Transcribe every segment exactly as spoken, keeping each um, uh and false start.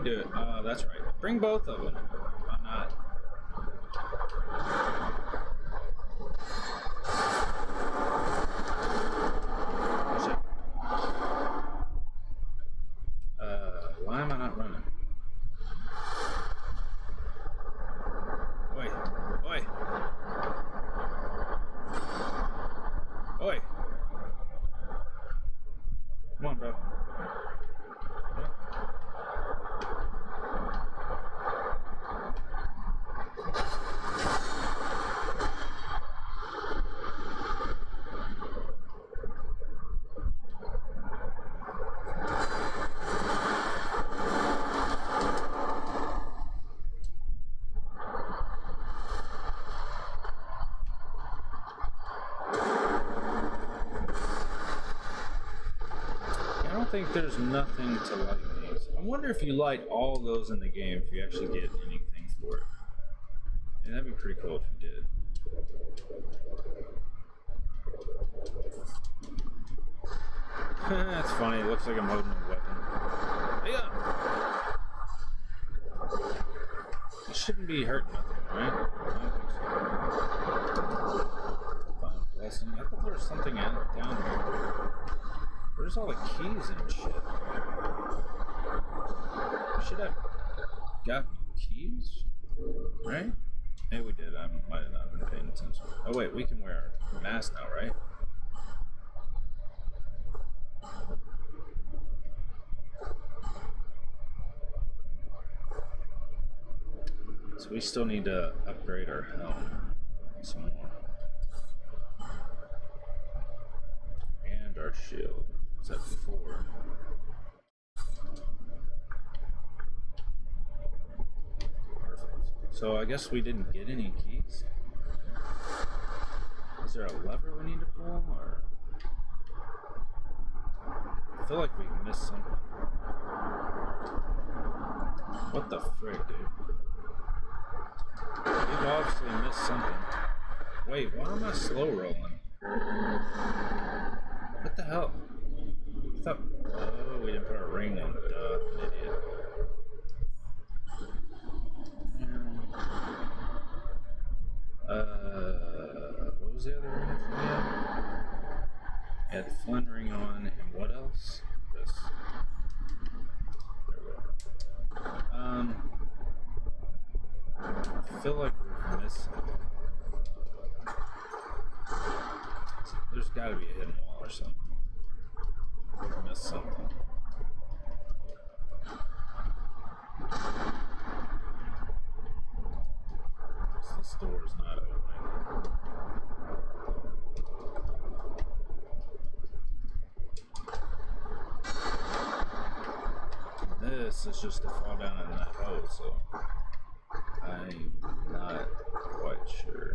do it? Uh, that's right. Bring both of them. Why not? Uh, why am I not running? Oi. Oi. Oi. Come on, bro. I think there's nothing to light these. I wonder if you light all those in the game, if you actually get anything for it. And that'd be pretty cool if you did. That's funny. It looks like I'm holding a weapon. Hey up! It shouldn't be hurting nothing, right? I don't think so. Fine, blessing. I thought there was something out down here. Where's all the keys and shit? Should have got keys, right? Maybe we did. I might have not been paying attention. Oh wait, we can wear a mask now, right? So we still need to upgrade our helm some more. And our shield. It's at four. Perfect. So I guess we didn't get any keys. Is there a lever we need to pull, or? I feel like we missed something. What the frick, dude? We've obviously missed something. Wait, why am I slow rolling? What the hell? I thought, oh, we didn't put a ring on. Duh, an idiot. Uh, what was the other ring we had? Had the Flynn ring on, and what else? This. There we go. Um, I feel like we've missed something. There's got to be a hidden wall or something. We've missed something. This door is not opening. This is just to fall down in that hole, so I'm not quite sure.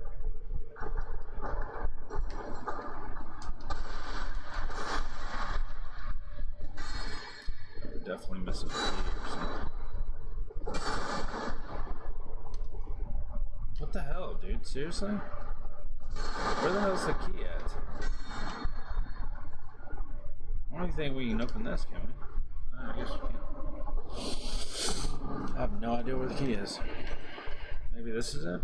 We're definitely missing a key or something. What the hell, dude? Seriously? Where the hell's the key at? I don't think we can open this, can we? I guess we can. I have no idea where the key is. Maybe this is it?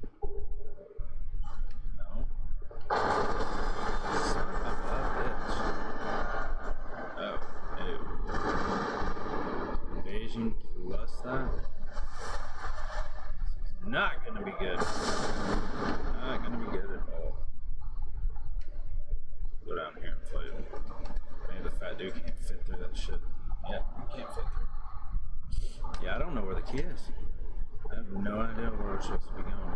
No. Son of a bitch. Oh, no. Invasion plus that? This is not gonna be good. Not gonna be good at all. Go down here and fight him. Maybe the fat dude can't fit through that shit. Yeah, he can't fit through. Yeah, I don't know where the key is. I have no idea where we're supposed to be going.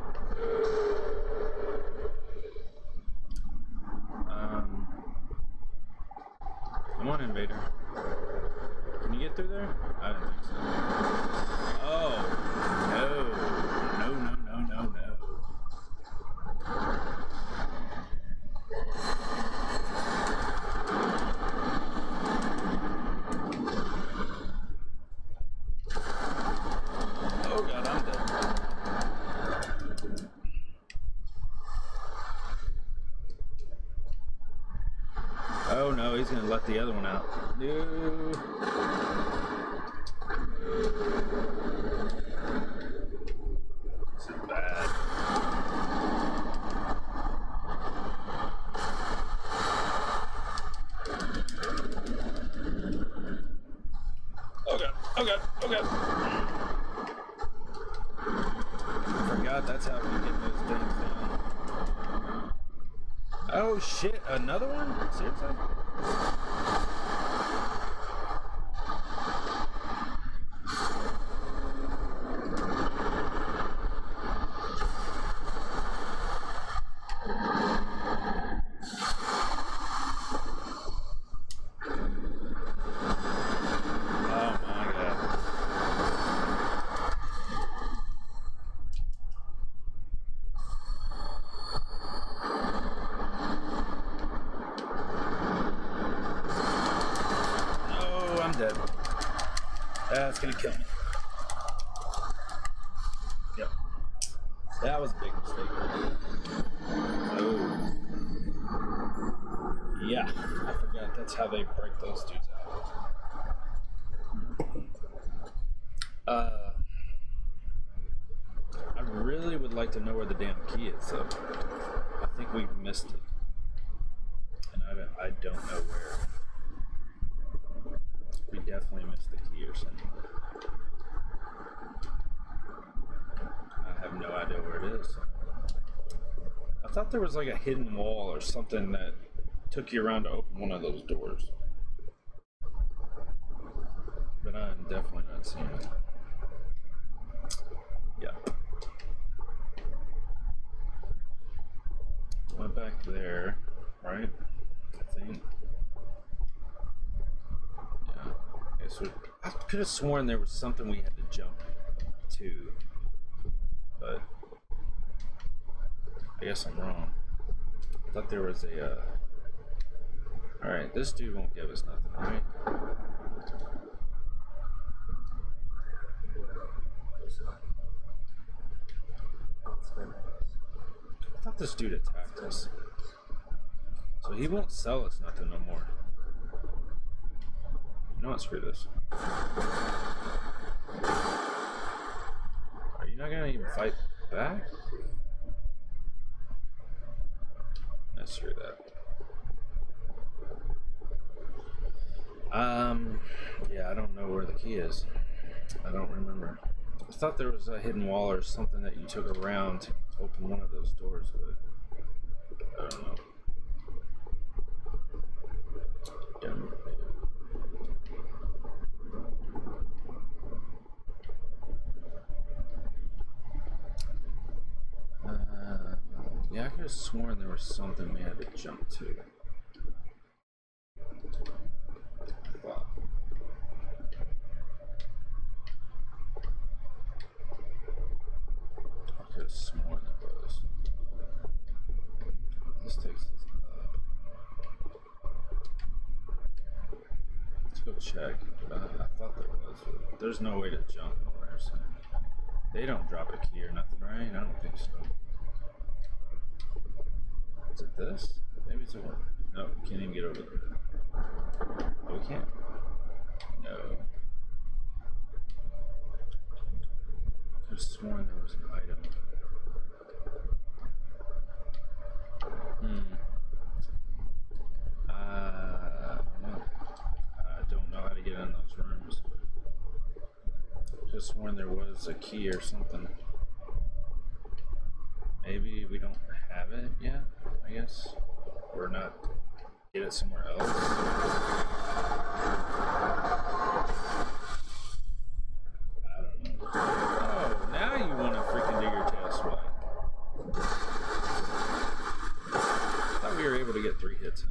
Um, come on, Invader. Can you get through there? I don't think so. Oh, no. No, no, no, no, no. Oh god, I'm dead. Oh no, he's gonna let the other one out. No. This is bad. Oh god, oh god, oh god. I forgot that's how we get those things down. Oh shit, another one? Seriously? That's gonna kill me. Yep. That was a big mistake. Oh. Yeah, I forgot that's how they break those dudes out. Uh, I really would like to know where the damn key is, so I think we missed it. And I don't, I don't know where. We definitely missed the key or something. I have no idea where it is. I thought there was like a hidden wall or something that took you around to open one of those doors. But I'm definitely not seeing it. Yeah. Went back there, right? I think. So I could have sworn there was something we had to jump to, but I guess I'm wrong. I thought there was a, uh... Alright, this dude won't give us nothing, right? I thought this dude attacked us. So he won't sell us nothing no more. You know what, screw this. Are you not gonna even fight back? No, screw that. Um, yeah, I don't know where the key is. I don't remember. I thought there was a hidden wall or something that you took around to open one of those doors, but I don't know. Damn. Uh, yeah, I could have sworn there was something we had to jump to. I thought. I could have sworn there was. This takes us up. Let's go check. Uh, I thought there was, but there's no way to jump nowhere. So. They don't drop a key or nothing, right? I don't think so. Is it this? Maybe it's a one. No, we can't even get over there. Oh, we can't? No. I could have sworn there was an item. Hmm. Uh, I don't know. I don't know how to get in those rooms. Just sworn there was a key or something. Maybe we don't have it yet, I guess. Or not get it somewhere else. I don't know. Oh, now you want to freaking do your test, right? I thought we were able to get three hits in.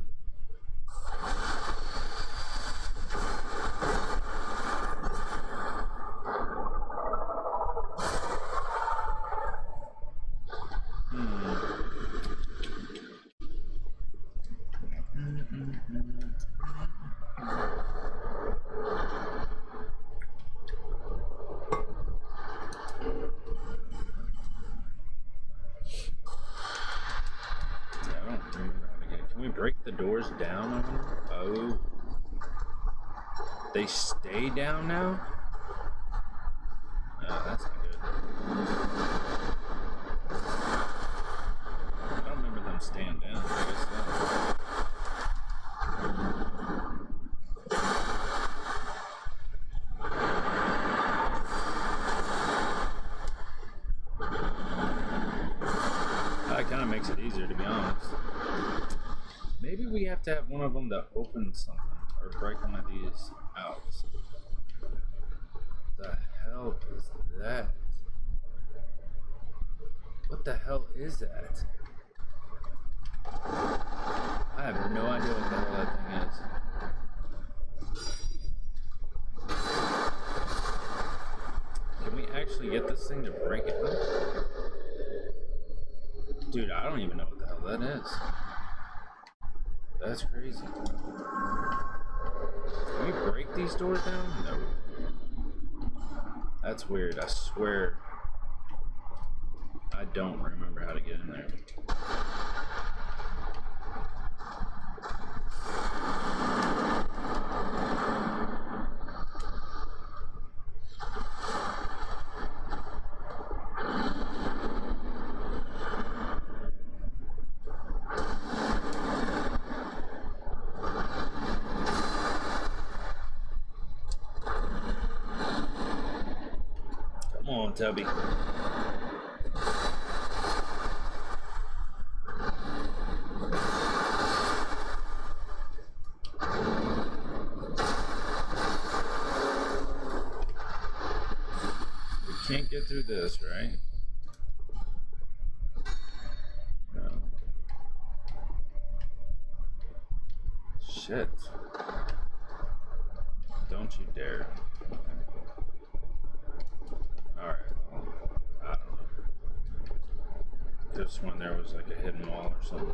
Doors down on them? Oh. They stay down now? No, that's not good. I don't remember them staying down. I guess so. That kind of makes it easier, to be honest. Maybe we have to have one of them to open something or break one of these out. The hell is that? What the hell is that? I have no idea what the hell that thing is. Can we actually get this thing to break it up? Dude, I don't even know what the hell that is. That's crazy. Can we break these doors down? No. That's weird. I swear I don't remember how to get in there. Come on, Tubby. Can't get through this, right? No. Shit. Don't you dare. Alright, well, I don't know. Just when there was like a hidden wall or something.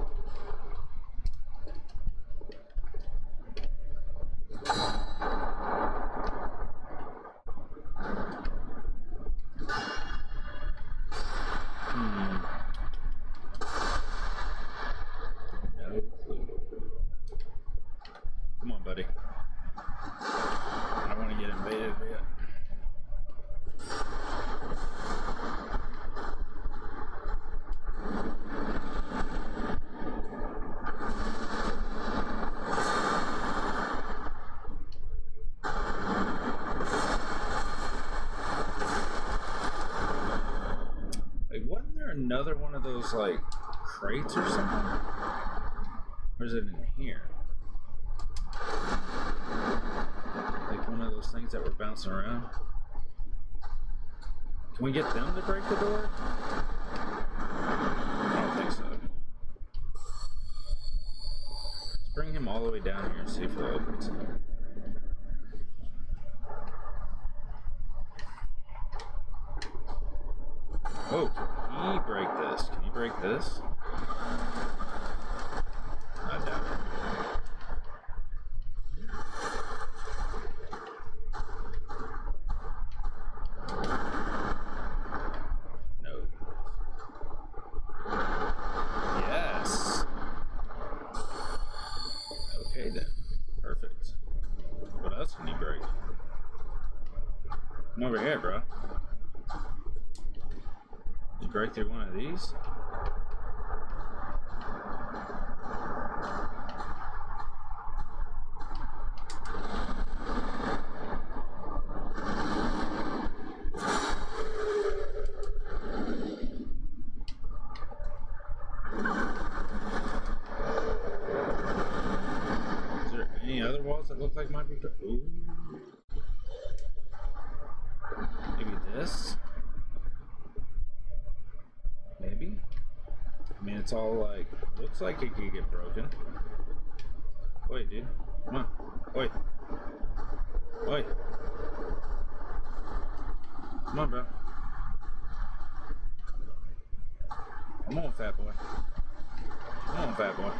Another one of those like crates or something? Or is it in here? Like one of those things that were bouncing around? Can we get them to break the door? I don't think so. Let's bring him all the way down here and see if he'll open something. Oh, can he break this? Can he break this? I doubt it. No. Yes. Okay then. Perfect. What else can he break? Come over here, bro. You break through one of these? Is there any other walls that look like might be? Ooh. Maybe this? Maybe? I mean, it's all like, looks like it could get broken. Wait, dude. Come on. Wait. Wait. Come on, bro. Come on, fat boy. Come on, fat boy.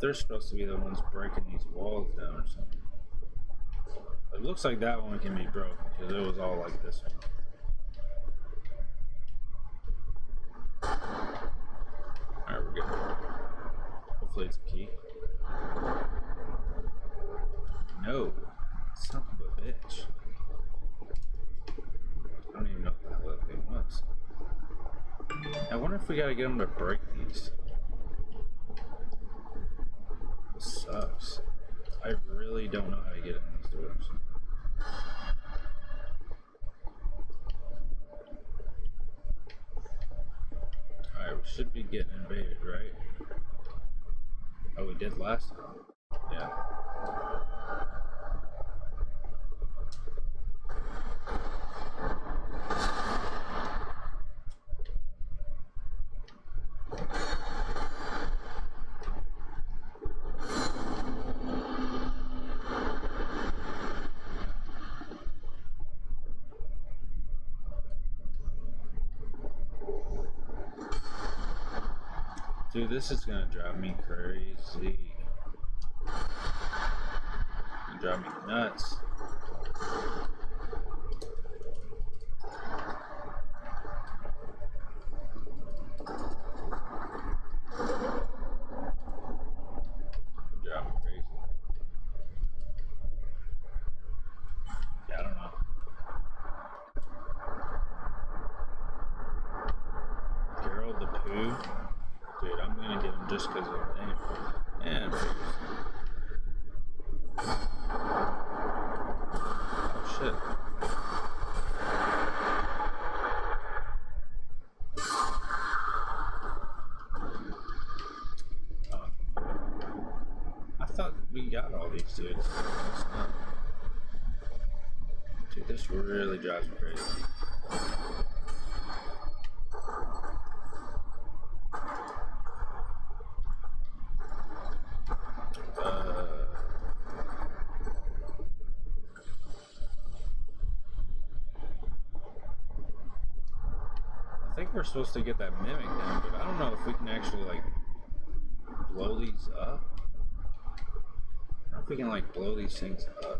they're supposed to be the ones breaking these walls down or something. It looks like that one can be broken because it was all like this one. Alright, we're good. Hopefully it's a key. No. Son of a bitch. I don't even know what the hell that thing was. I wonder if we gotta get them to break these. This sucks. I really don't know how to get in these doors. Alright, we should be getting invaded, right? Oh, we did last time. Yeah. Dude, this is gonna drive me crazy. It'll drive me nuts. It'll drive me crazy. Yeah, I don't know. Gerald the Pooh? Dude, I'm gonna get him just because of the name. And oh shit. Oh. I thought we got all these dudes. It's not. Dude, this really drives me crazy. I think we're supposed to get that mimic down, but I don't know if we can actually like blow these up. I don't know if we can like blow these things up.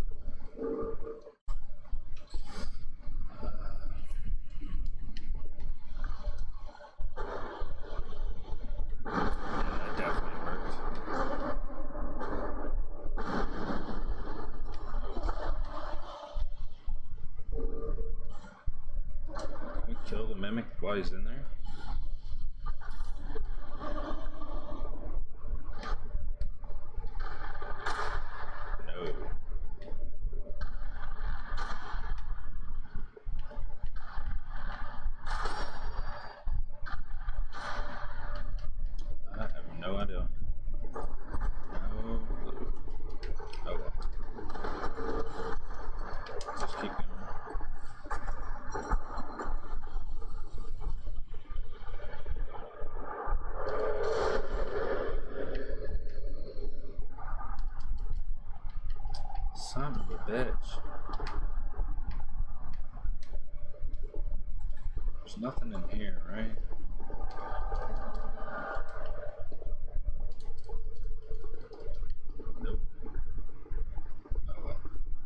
Uh, yeah, that definitely worked. Can we kill the mimic while he's in there? No. I have no idea. No clue. Oh well. Just keep going. Son of a bitch. There's nothing in here, right? Nope. Oh well.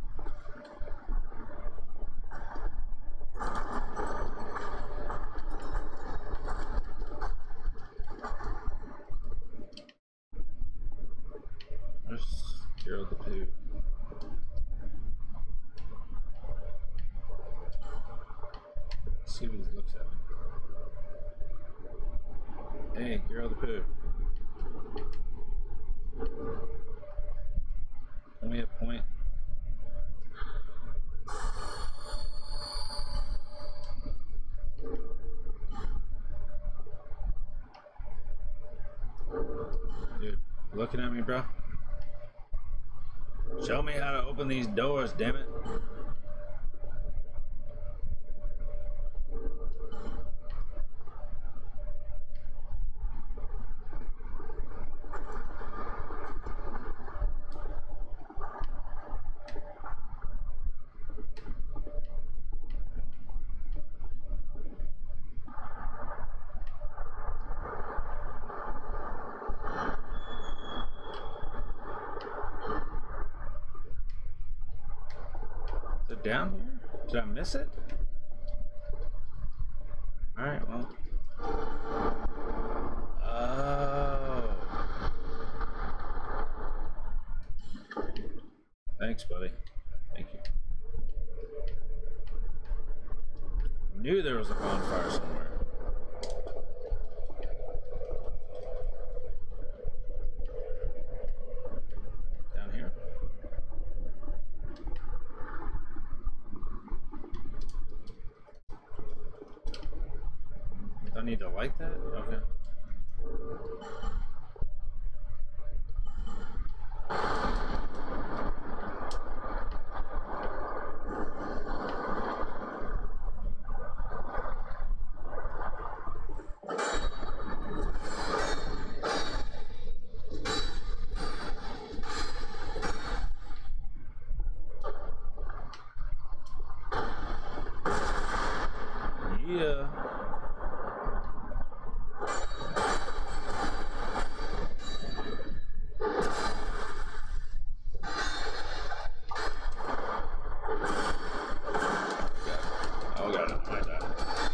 There's Gerald the Pooh. Let's see if he looks at me. Hey, Gerald the Pooh. Can we have point? Dude, looking at me, bro? Show me how to open these doors, damn it. it down here? Did I miss it? Alright, well. Oh. Thanks, buddy. Thank you. Knew there was a bonfire somewhere. Down here? Do I need to light that? Okay. Yeah. Oh, got it. I died.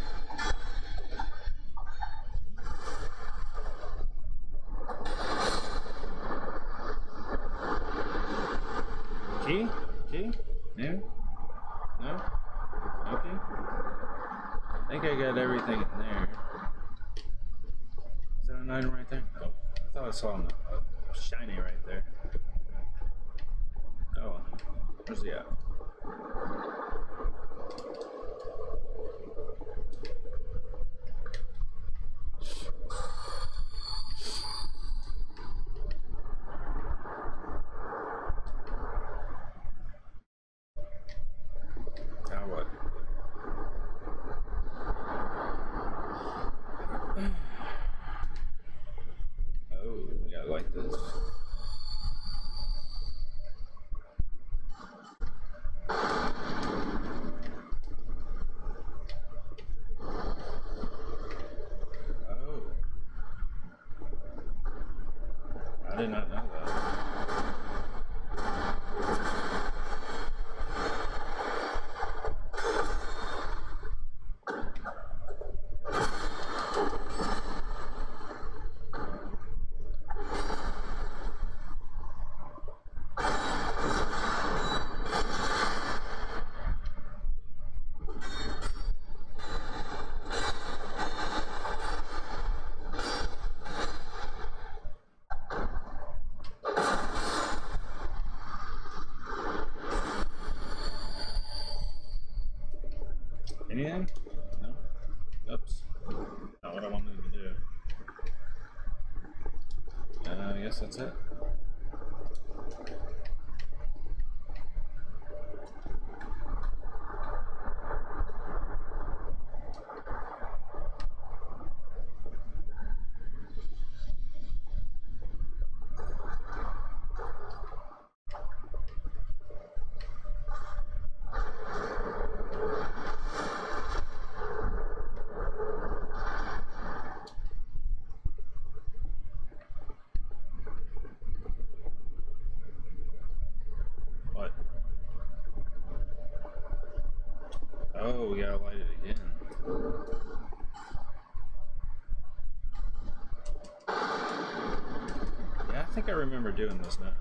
Key? Key? No? No? Okay. I think I got everything in there. Is that an item right there? Oh, I thought I saw a shiny right there. Oh, where's he at? Now what? Oh, yeah, I like this. Oh. I did not know that. Anything? No? Oops. Not what I wanted to do. Uh, I guess that's it. What? Oh, we gotta light it again. Yeah, I think I remember doing this now.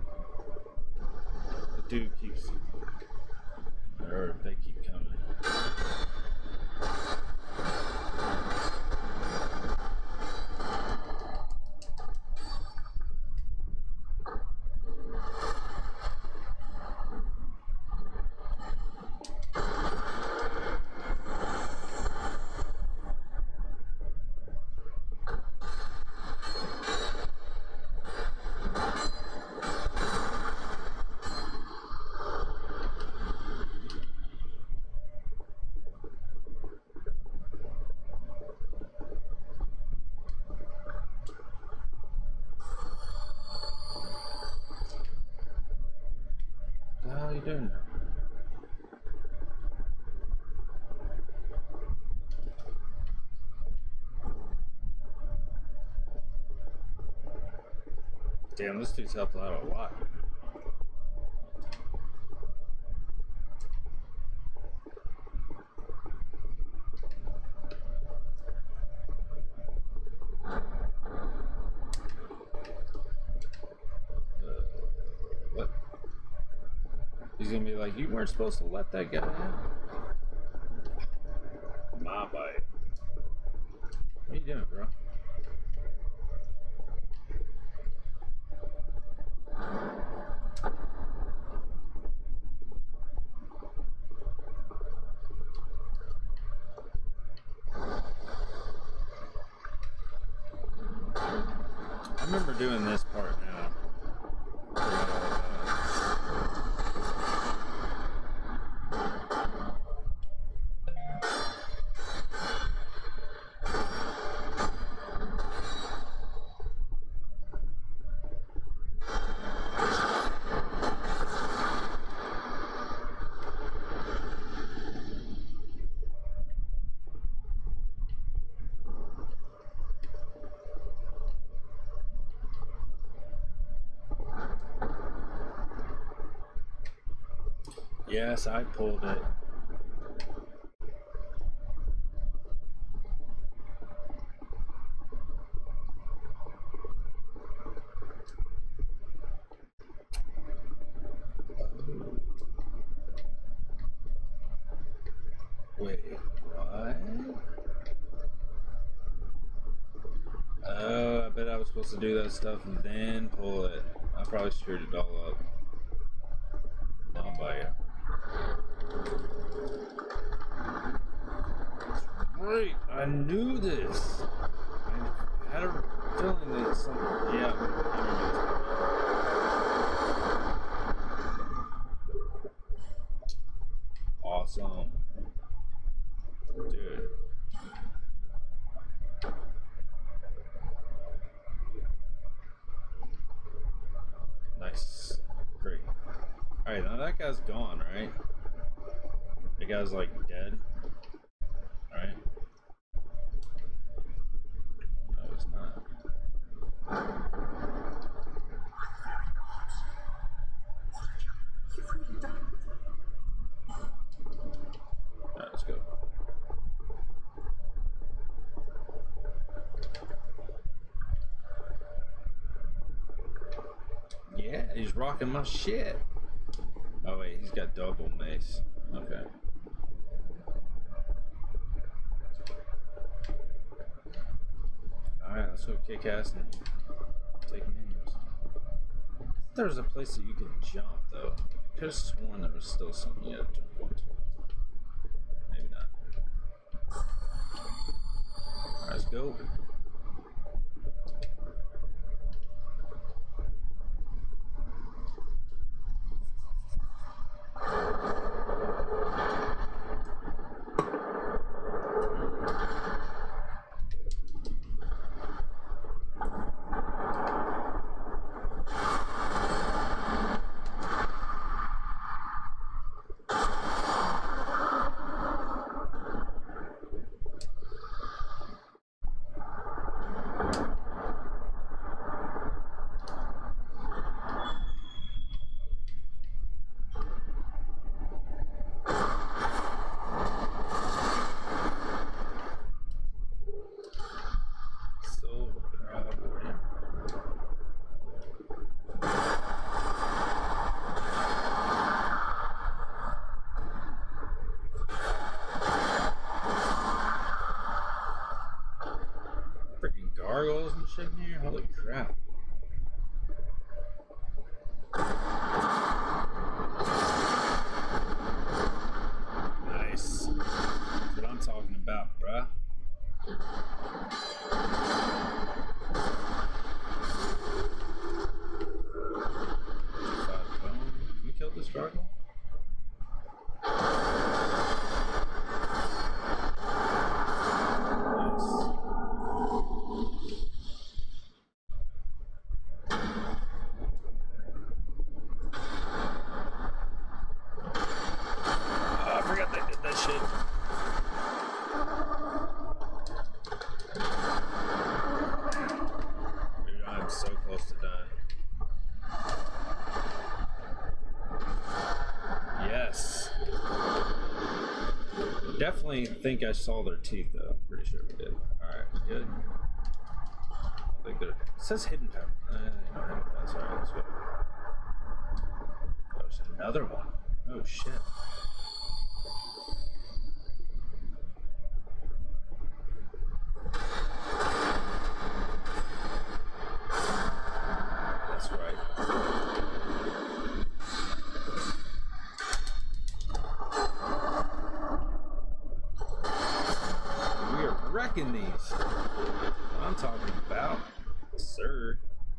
The dude keeps... or they keep coming. What the hell are you doing now? Damn, this dude's helped out a lot. He's gonna be like, you weren't supposed to let that guy out. My bite. What are you doing, bro? I remember doing this part now. Yes, I pulled it. Wait, what? Oh, I bet I was supposed to do that stuff and then pull it. I probably screwed it all up. I'll buy it. Right, I knew this. I had a feeling that something. Yeah, I remember this. Awesome, dude. Nice, great. All right, now that guy's gone, right? The guy's like dead. All right. No, it's not. All right, let's go. Yeah, he's rocking my shit. Oh wait, he's got double mace. Okay. Alright, let's go kick ass and take names. There was a place that you could jump though. Could have sworn there was still something you had to jump onto. Maybe not. Alright, let's go. Gargoyles and shit in here? Holy crap. Nice. That's what I'm talking about, bruh. Can we kill this gargoyle? Definitely think I saw their teeth though. I'm pretty sure we did. Alright, good. I think they're. It says hidden path. Uh, hidden path. Alright, let's go. There's another one. Oh shit. That's right. We are wrecking these. What I'm talking about, sir.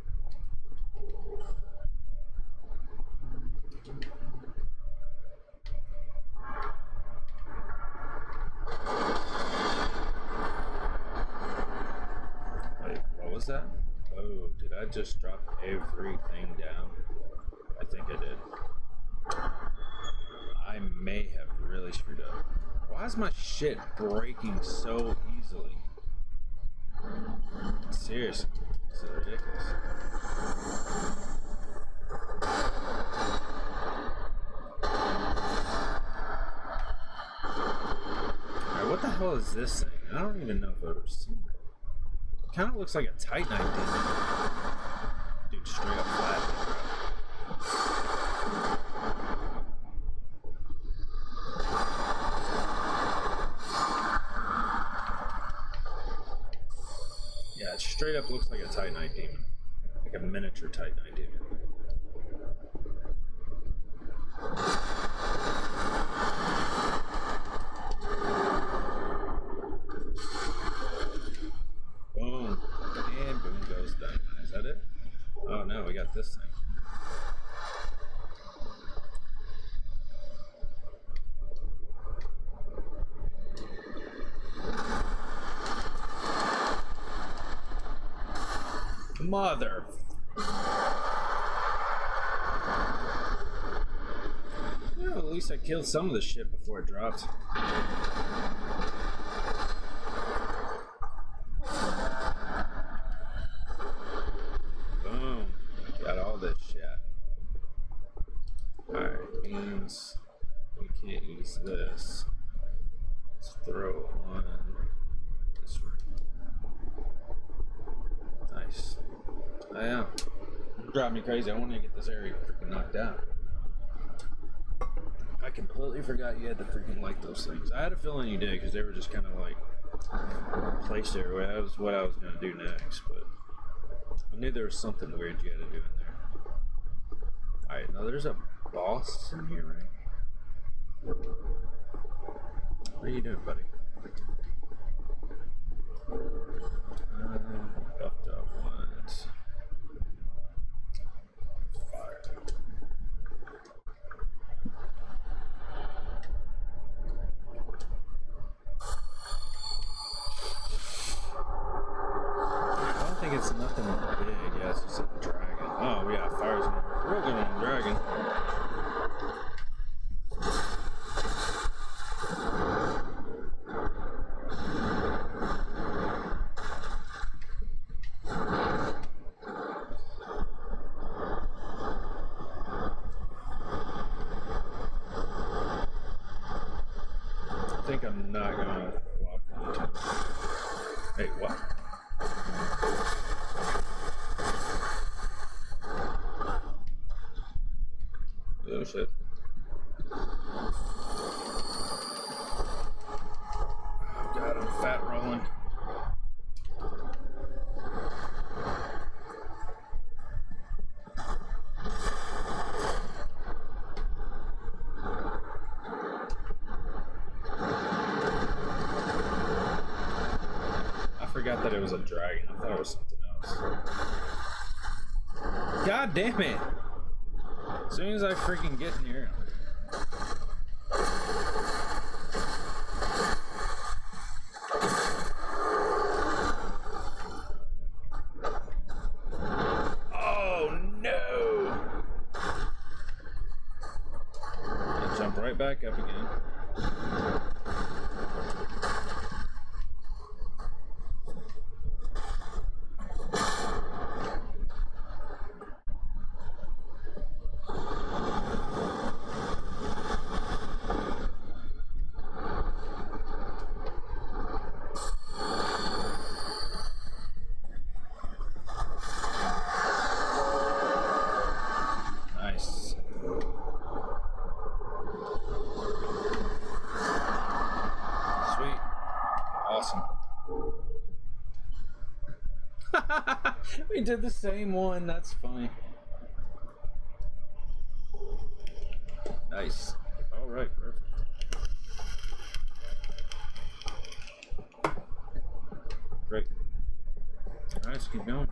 Was that? Oh, did I just drop everything down? I think I did. I may have really screwed up. Why is my shit breaking so easily? Seriously, this is ridiculous. Alright, what the hell is this thing? I don't even know if I've ever seen it. Kind of looks like a Titanite demon. Dude, straight up flat. Yeah, it straight up looks like a Titanite demon. Like a miniature Titanite demon. Boom. And boom goes dynamite. Is that it? Oh no, we got this thing. Mother. Well, at least I killed some of the shit before it dropped. Boom. Got all this shit. Alright, means we can't use this. Let's throw it on this room. Nice. I am. It drive me crazy. I want to get this area freaking knocked out. I completely forgot you had to freaking light those things. I had a feeling you did because they were just kind of like placed everywhere. That was what I was going to do next, but I knew there was something weird you had to do in there. Alright, now there's a boss in here, right? What are you doing, buddy? Um, buffed up ones. Fire. I don't think it's nothing big. Yeah, it's just a dragon. Oh, yeah, fire's gonna work real good on a dragon. I think I'm not gonna walk into it. Hey, what? Oh shit. Oh god, I'm fat rolling. I forgot that it was a dragon. I thought it was something else. God damn it! As soon as I freaking get in here. Oh no! I'll jump right back up again. We did the same one. That's funny. Nice. All right, perfect. Great. All right, let's keep going.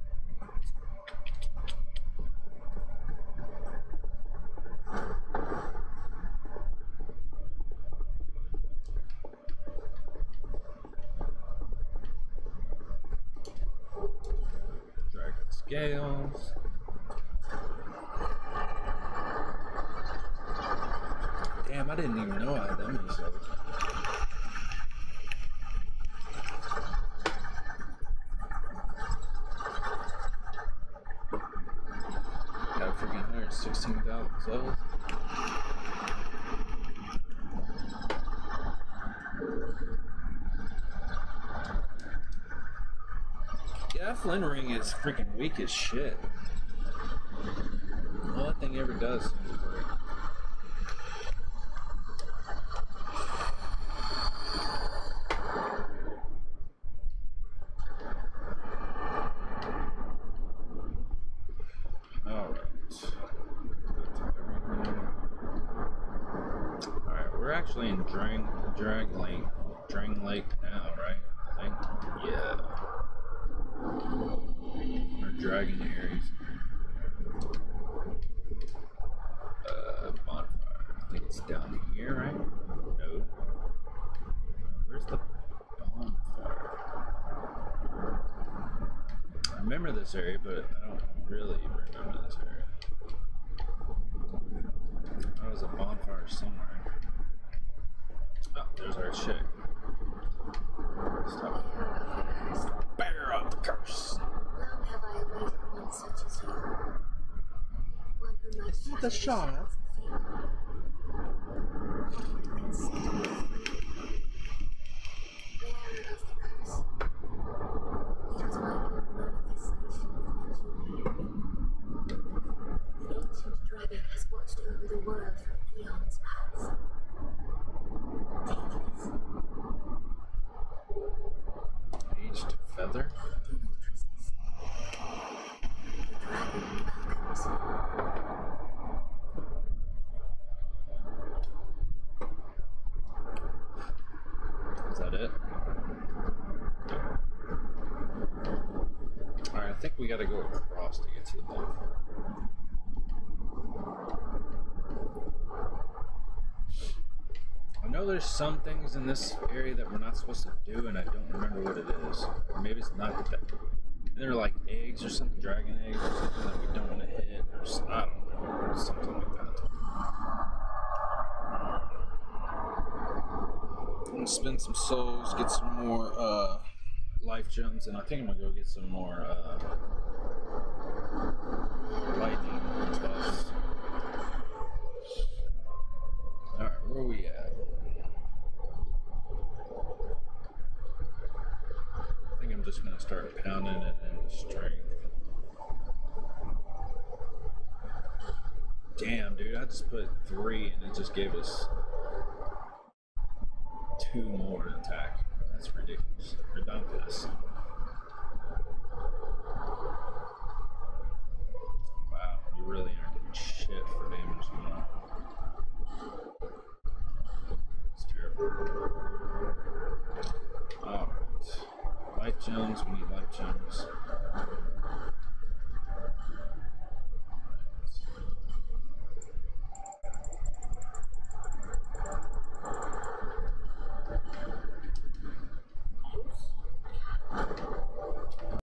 Dragon scales. Damn, I didn't even know I had that many cells. Got freaking one hundred sixteen thousand cells. Yeah, that Flynn ring is freaking weak as shit. All that thing ever does is break. Actually in Drang, Drag Lake, Drang Lake now, right? I think, yeah. Or Dragon Aries. Uh, bonfire. I think it's down here, right? No. Where's the bonfire? I remember this area, but I don't really remember this area. There was a bonfire somewhere. Oh, there's our shit. Stop. Bear of the curse. Long have I awaited one such as you. One who might shatter the shot. Consider me free. Bearer of the curse. It was my own manifestation that you here. The ancient dragon has watched over the world for eons past. Aged feather? Do not resist. The dragon welcomes you. Is that it? Alright, I think we gotta go across to get to the bonfire. I know there's some things in this area that we're not supposed to do, and I don't remember what it is. Or maybe it's not that. They're like eggs or something, dragon eggs or something that we don't want to hit, or I don't know, something like that. I'm gonna spend some souls, get some more uh, life gems, and I think I'm gonna go get some more uh, lightning buffs. Alright, where are we at? I think I'm just gonna start pounding it into strength. Damn, dude, I just put three and it just gave us two more to attack. That's ridiculous. Redundant. Wow, you really aren't getting shit for damage now. It's terrible. Alright. Life gems, we need